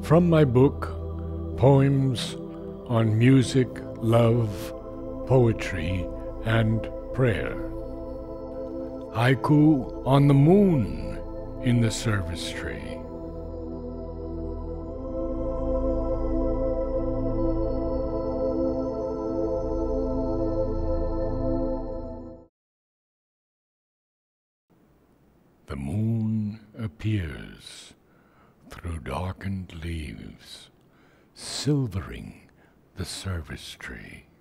From my book, Poems on Music, Love, Poetry, and Prayer. Haiku on the moon in the service tree. The moon appears through darkened leaves, silvering the service tree.